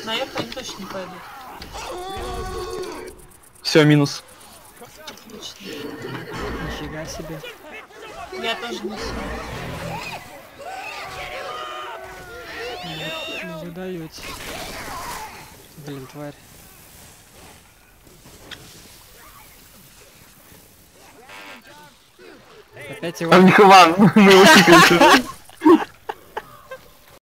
наверх они точно не пойдут. Все, минус. Отлично. Нифига себе. Я тоже несу. Ну, вы даете. Блин, тварь. Опять его. Там не Иван, мы его кикаем.